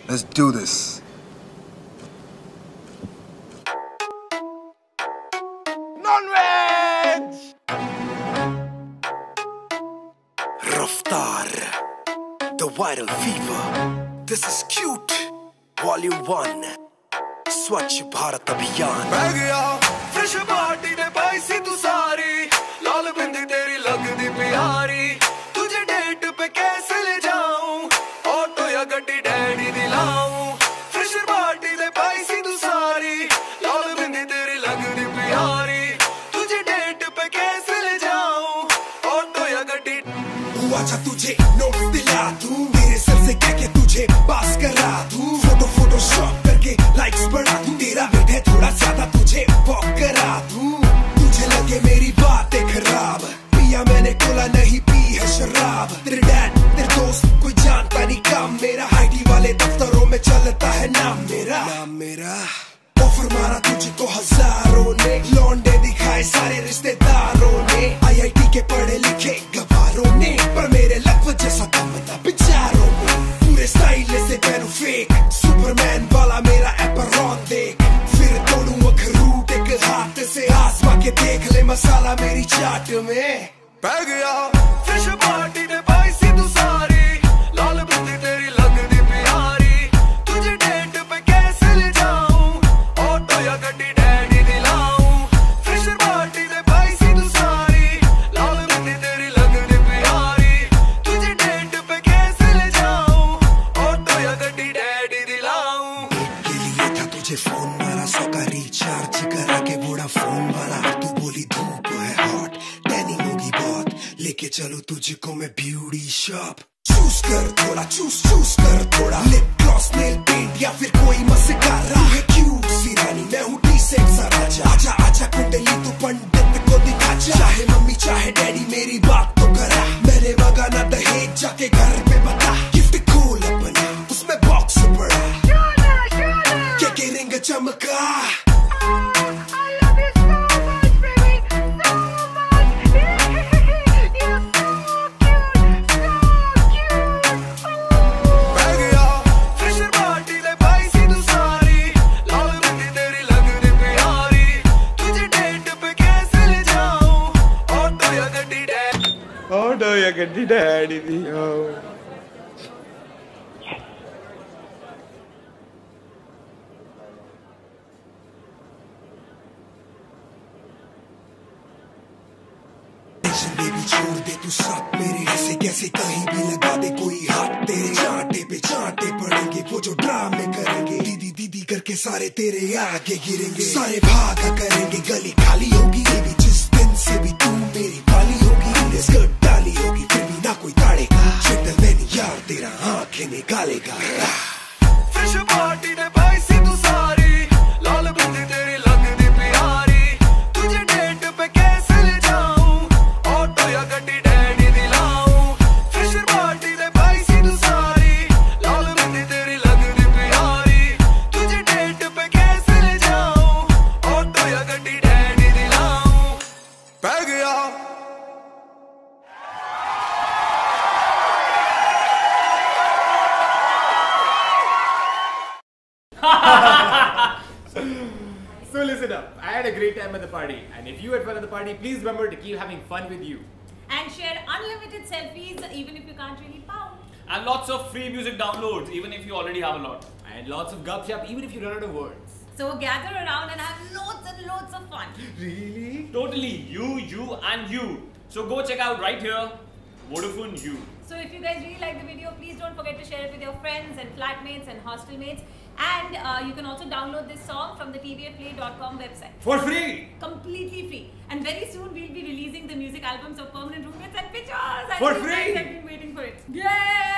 Let's do this. Non-veg! Raftar, the viral fever. This is cute. Volume 1. Swachh Bharat Abhiyan. मैं गया fresh party दे पाई सी तू सारी लाल बिंदी तेरी लगदी प्यारी तुझे डेट पे कैसे ले जाऊं ऑटो या गड्डी डैडी दिलाऊं फ्रेश पार्टी दे पाई सी तू सारी लाल बिंदी तेरी लगदी प्यारी तुझे डेट पे कैसे ले जाऊं ऑटो या गड्डी हुआ था तुझे नोट दिला दूं मेरे सर से कह के तुझे पास करा दूं फोटो शॉट करके लाइक्स बढ़ा दूं तेरा वेट है थोड़ा ज्यादा तुझे वॉक करा दूं तुझे लगे मेरी बातें खराब पिया मैंने कोला नहीं पी है शराब तेरे डैड तेरे दोस्त कोई जानता नहीं काम मेरा आईटी वाले दफ्तरों में चलता है नाम मेरा ऑफर मारा तुझको हजारों ने लौंडे दिखाए सारे रिश्तेदारों ने आईआईटी के पढ़े लिखे गवारों ने पर मेरे लक जैसा दम था बेचारों में पूरे स्टाइल से पहनूं फेक सुपरमैन वाला मेरा एपरॉन देख फिर तोड़ूं अखरूट एक हाथ से आसमा के देख ले मसाला मेरी चाट में पै गया फ्रेश पार्टी दे पाई सी तू सारी लाल बिंदी तेरी लगदी प्यारी तुझे डेट पे कैसे ले जाऊं ऑटो या गड्डी डैडी दिलाऊं फ्रेश पार्टी दे पाई सी तू सारी लाल बिंदी तेरी लगदी प्यारी तुझे डेट पे कैसे ले जाऊं ऑटो या गड्डी डैडी दिलाऊं के लिए था तुझे फोन मारा 100 का रिचार्ज करा के वोडाफोन वाला तू बोली धूप है हॉट टैनिंग होगी बहुत लेके चलो तुझको मैं ब्यूटी शॉप चूज कर थोड़ा लिप ग्लॉस नेल पेंट या फिर कोई मस्कारा है क्यूट सी रानी मैं हूँ डिसेंट सा राजा आजा कुंडली तू पंडित को दिखा चाहे मम्मी चाहे डैडी मेरी बात तो करा मैंने मांगा ना दहेज जाके घर पे बता गिफ्ट खोल अपना उसमें बॉक्स पड़ा के रिंग चमका ऑटो या गड्डी डैडी दिलाऊं बेबी छोड़ दे तू साथ मेरे ऐसे कैसे कहीं भी लगा दे कोई हाथ तेरे चांटे पड़ेंगे वो जो ड्रामे करेंगे दीदी करके सारे तेरे आगे गिरेंगे सारे भागा करेंगे गली खाली होगी बेबी जिस दिन से भी तू मेरी वाली होगी स्कर्ट डाली होगी फिर भी ना कोई ताड़ेगा जेंटलमैन यार तेरा आंखें निकालेगा फ्रेश पार्टी दे पाई सी तू सारी लाल बिंदी तेरी लगदी प्यारी तुझे डेट पे कैसे ले जाऊं ऑटो या गड्डी डैडी दिलाऊं फ्रेश पार्टी दे पाई सी तू सारी लाल बिंदी तेरी लगदी प्यारी तुझे डेट पे कैसे ले जाऊं ऑटो या गड्डी डैडी दिलाऊं पै गया So listen up, I had a great time at the party, and if you had fun at the party, please remember to keep having fun with you. And share unlimited selfies even if you can't really pound. And lots of free music downloads, even if you already have a lot. And lots of gupshup even if you run out of words. So gather around and have loads and loads of fun. Really? Totally, you and you. So go check out right here, Vodafone You. So if you guys really like the video, please don't forget to share it with your friends and flatmates and hostel mates. And you can also download this song from the tvfplay.com website. For free! Completely free. And very soon we'll be releasing the music albums of Permanent Roommates and Pictures. For You free! guys have been waiting for it. Yay!